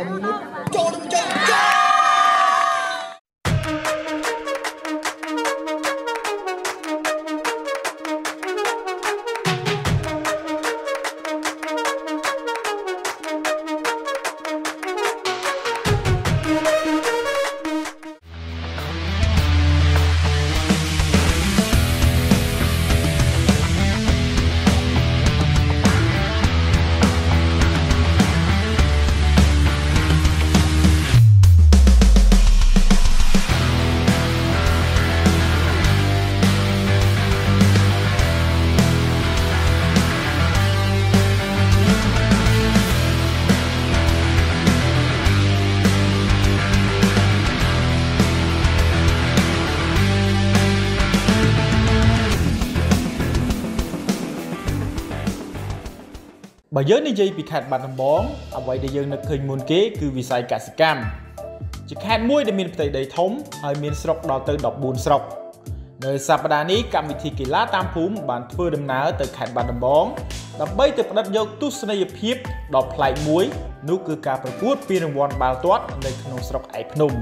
Bởi giới này dây bị khát bàn đồng bóng, ở vậy để dân được hình môn kế cứ vì sai cả sự cam. Chỉ khát muối để miền Tây đầy thống, hay miền sọc đo tới đọc buồn sọc. Nơi Sapada ní cầm vị thị kỳ lá tam phúm bàn thưa đâm ná tới khát bàn đồng bóng. Đập bay từ đất dốc tu sân dập hiếp đọc lại muối, nụ cứ cảประกวด ពីរង្វាន់បាល់ទាត់នៅក្នុងស្រុកឯភ្នំ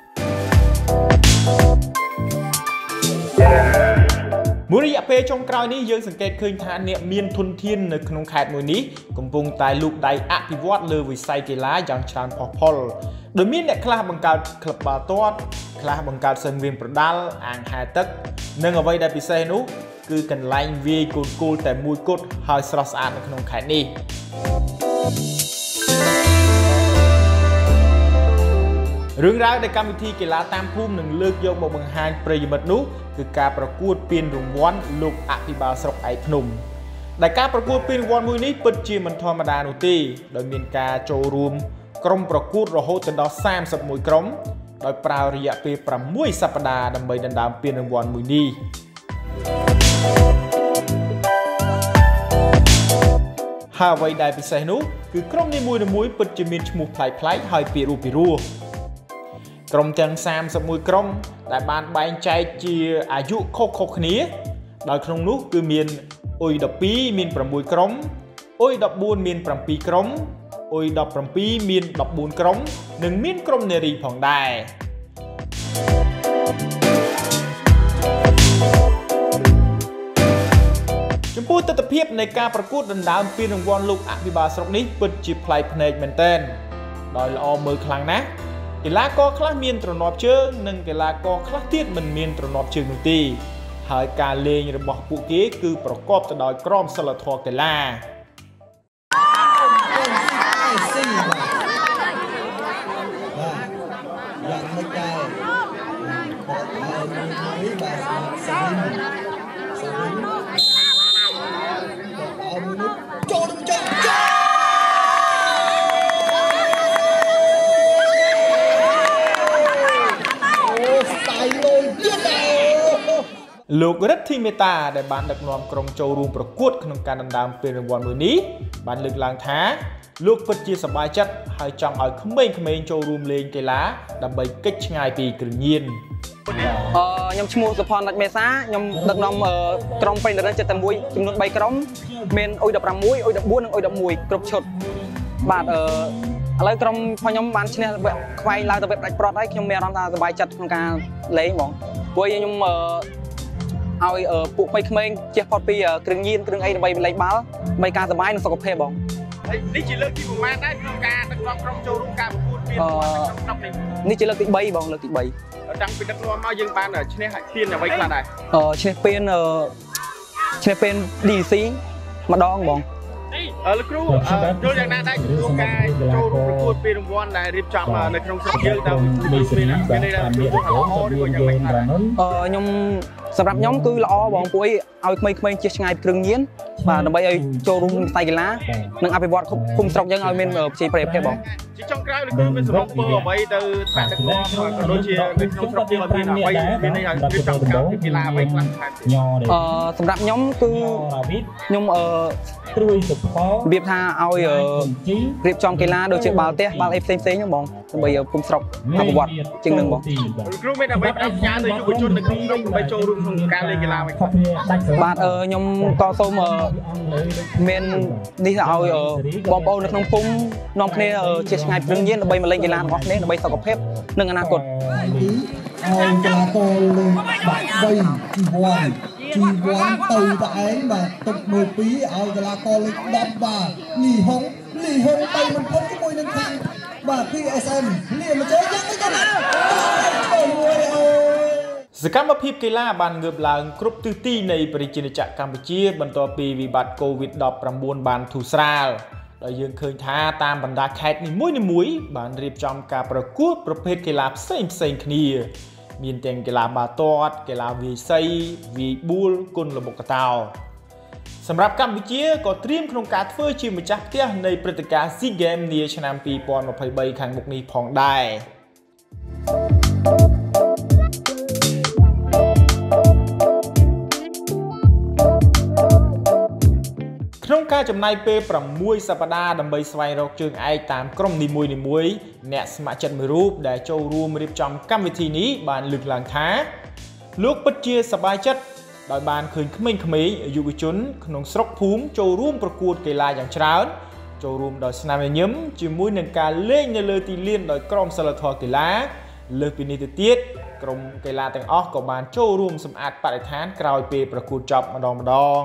មួយរយៈពេលចុងក្រោយនេះយើងសង្កេតឃើញថាអ្នកមានធនធាននៅក្នុងខេត្តមួយនេះកំពុងតែលូកដៃអភិវឌ្ឍលើវិស័យកីឡាយ៉ាងច្រើនផុសផុលដោយមានអ្នកខ្លះបង្កើតក្លឹបបាល់ទាត់ខ្លះបង្កើតសង្គ្រាមប្រដាល់អាងហែទឹកនិងអ្វីដែលពិសេសនោះគឺកន្លែងវាយកូនគោលតែមួយគត់ហើយស្រស់ស្អាតនៅក្នុងខេត្តនេះរឿងរ៉ាវដែលកម្មវិធីកីឡាតាមភូមិនឹងលើកយកមកបង្ហាញប្រិយមិត្តនោះគឺការប្រកួតពានរង្វាន់លោកអភិបាលស្រុកឯកភ្នំដែលការប្រកួតពានរង្វាន់មួយនេះពិតជាមិនធម្មតានោះទេដោយមានការចូលរួមក្រុមប្រកួតរហូតដល់31ក្រុមដោយប្រើរយៈពេល6សប្តាហ៍ដើម្បីដណ្ដើមពានរង្វាន់មួយនេះហើយអ្វីដែលពិសេសនោះគឺក្រុមនីមួយៗពិតជាមានឈ្មោះប្លែកៗហើយពីរោះក្រុមទាំង31ក្រុមដែលបានបែងចែកជាអាយុខុសៗគ្នាដោយក្នុងនោះគឺមានអ៊ុយ12មាន6ក្រុមអ៊ុយ14មាន7ក្រុមអ៊ុយ17មាន14ក្រុមនិងមានក្រុមនារីផងដែរចំពោះទស្សនវិជ្ជានៃការប្រកួតដណ្ដើមពានរង្វាន់លោកអភិបាលស្រុកនេះពិតជាប្លែកភ្នែកមែនទែនដោយល្អមើលខ្លាំងណាស់កីឡាករខ្លះមានទ្រនាប់ជើងនិងកីឡាករខ្លះទៀតមិនមានទ្រនាប់ជើងនោះទេហើយការលេងរបស់ពួកគេគឺប្រកបទៅដោយក្រមសីលធម៌កីឡាលោករិទ្ធិមេតាដែលបានដឹកនាំក្រុមចូលរួមប្រកួតក្នុងការដណ្ដើមពានរង្វាន់មួយនេះបានលើកឡើងថាលោកពិតជាសប្បាយចិត្តហើយចង់ឲ្យក្មេងៗចូលរួមលេងកីឡាដើម្បីគេចឆ្ងាយពីគ្រឿងញៀនខ្ញុំឈ្មោះសុផាន់ដាច់មេសាខ្ញុំដឹកនាំក្រុមប្រេងរ៉ិនចិត្តតែមួយចំនួន3ក្រុមមានអ៊ុយ16អ៊ុយ14និងអ៊ុយ11គ្រប់ឈុតបាទឥឡូវក្រុមរបស់ខ្ញុំបានឈ្នះខ្វែងឡើងទៅវេបដាច់ប្រត់ហើយខ្ញុំមានអារម្មណ៍ថាសប្បាយចិត្តក្នុងការលេងបងព្រោះខ្ញុំឲ្យពួកក្មេងៗចេះផុតពីគ្រឿងញៀនគ្រឿងអីដើម្បីលេងបាល់ដើម្បីការសប្បាយនិងសុខភាពបងនេះជាលើកទីប្រមាណដែរក្នុងការដឹកនាំក្រុមចូលរួមការប្រកួតពានរង្វាន់ក្នុងស្រុកនេះជាលើកទី3បងលើកទី3តាំងពីដឹកនាំមកយើងបានឈ្នះពានអ្វីខ្លះដែរឈ្នះពាន DC ម្ដងបងលោកគ្រូយល់យ៉ាងណាដែរចំពោះការចូលរួមប្រកួតពានរង្វាន់ដែលរៀបចំនៅក្នុងស្រុកយើងតើមានន័យថាល្អឬក៏យ៉ាងម៉េចដែរខ្ញុំសម្រាប់ខ្ញុំគឺល្អបងពួកឲ្យក្មេងៗជិះឆ្ងាយពីគ្រឿងញៀនបាទដើម្បីឲ្យចូលរួមវិស័យកីឡានិងអភិវឌ្ឍភូមិស្រុកយើងឲ្យមានប្រជាប្រិយភាពបងជាចុងក្រោយលោកគ្រូមានសំណុំពរអ្វីទៅថ្នាក់ដឹកនាំក៏ដូចជានៅក្នុងស្រុកយើងមានអ្វីមានន័យឲ្យរៀបចំកម្មវិធីកីឡាអ្វីខ្លះថែមទៀតសម្រាប់ខ្ញុំគឺខ្ញុំត្រួយសុផលរបៀបថាឲ្យរៀបចំកីឡាដូចជាបាល់ទះបាល់អីផ្សេងៗហ្នឹងបងដើម្បីឲ្យភូមិស្រុកអភិវឌ្ឍជាងនឹងបងគ្រូមានអ្វីផ្ដាច់ផ្ញើទៅយុវជននៅក្នុងស្រុកដើម្បីចូលរួមក្នុងការលេងកីឡាវិញបាទខ្ញុំក៏សូមមាននេះឲ្យបងប្អូននៅក្នុងភូមិនាំគ្នាជាឆ្ងាយព្រឹងញៀនដើម្បីមកលេងកីឡារបស់គ្នាដើម្បីសុខភាពនិងអនាគតឲ្យកីឡាករលេងបាក់3ជីវ័នទៅតែឯងបាទទុក1-2ឲ្យកីឡាករលេខ10បាទលីហុងទៅមិនផុតជាមួយនឹងខាងបាទ PSM លាមកchơiយ៉ាងនេះទៅណាសកម្មភាពកីឡាបានងើបឡើងគ្រប់ទិសទីនៃប្រជាជាតិកម្ពុជាបន្ទាប់ពីវិបត្តិ COVID-19 បានធូរស្រាលដោយយើងឃើញថាតាមបណ្ដាខេត្តនីមួយៗបានរៀបចំការប្រកួតប្រភេទកីឡាផ្សេងៗគ្នាមានទាំងកីឡាបាល់ទាត់កីឡាវាយសីវាយបួលគុនល្បុក្កតោសម្រាប់កម្ពុជាក៏ត្រៀមក្នុងការធ្វើជាម្ចាស់ផ្ទះនៃព្រឹត្តិការណ៍ SEA Games នាឆ្នាំ2023ខាងមុខនេះផងដែរក្នុងការចំណាយពេល6សប្តាហ៍ដើម្បីស្វែងរកជើងឯកតាមក្រុមនីមួយៗអ្នកស្ម័គ្រចិត្តមួយរូបដែលចូលរួមរៀបចំកម្មវិធីនេះបានលើកឡើងថាលោកពិតជាសប្បាយចិត្តដោយបានឃើញក្មេងៗយុវជនក្នុងស្រុកភូមិចូលរួមប្រកួតកីឡាយ៉ាងច្រើនចូលរួមដោយស្នាមញញឹមជាមួយនឹងការលេងនៅលើទីលានដោយក្រុមសិលធម៌កីឡាលើសពីនេះទៅទៀតក្រុមកីឡាទាំងអស់ក៏បានចូលរួមសម្អាតបរិស្ថានក្រោយពេលប្រកួតចប់ម្ដង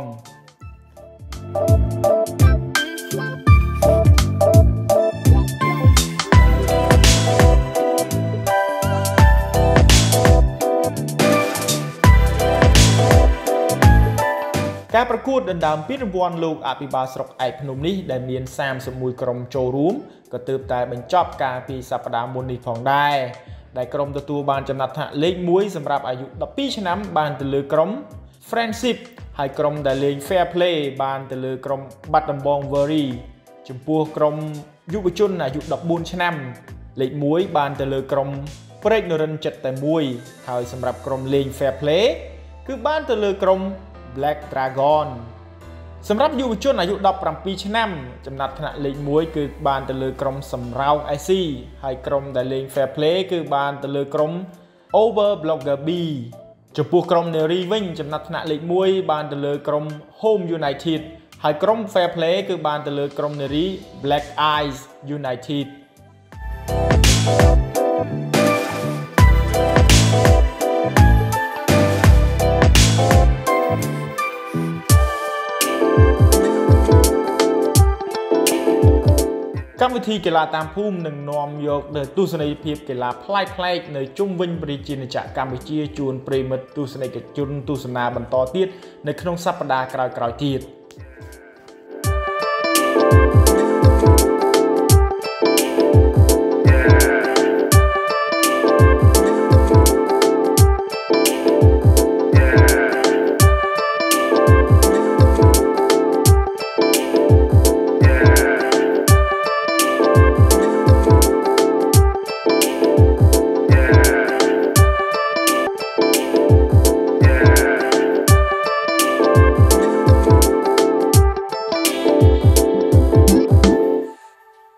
ការប្រកួតដណ្ដើមពានរង្វាន់លោកអភិបាលស្រុកឯកភ្នំនេះដែលមាន31ក្រុមចូលរួមក៏ទើបតែបញ្ចប់កាលពីសប្តាហ៍មុននេះផងដែរដែលក្រុមទទួលបានចំណាត់ថ្នាក់លេខ1សម្រាប់អាយុ12ឆ្នាំបានទៅលើក្រុម Friendship ហើយក្រុមដែលលេង Fair Play បានទៅលើក្រុមបាត់ដំបង Worry ចំពោះក្រុមយុវជនអាយុ14ឆ្នាំលេខ1បានទៅលើក្រុមព្រែកនរិនចិត្តតែ1ហើយសម្រាប់ក្រុមលេង Fair Play គឺបានទៅលើក្រុម Black Dragon សម្រាប់យុវជនអាយុ17ឆ្នាំចំណាត់ថ្នាក់លេខ1គឺបានទៅលើក្រុមសំរោង SC ហើយក្រុមដែលលេង Fair Play គឺបានទៅលើក្រុម Over Blogger B ចំពោះក្រុមនារីវិញចំណាត់ថ្នាក់លេខ1បានទៅលើក្រុម Home United ហើយក្រុម Fair Play គឺបានទៅលើក្រុមនារី Black Eyes Unitedកម្មវិធីកីឡាតាមភូមិនឹងនាំយកនូវទស្សនីយភាពកីឡាប្លែកៗនៅជុំវិញប្រជាជាតិកម្ពុជាជូនប្រិយមិត្តទស្សនិកជនទស្សនាបន្តទៀតនៅក្នុងសប្តាហ៍ក្រោយៗទៀត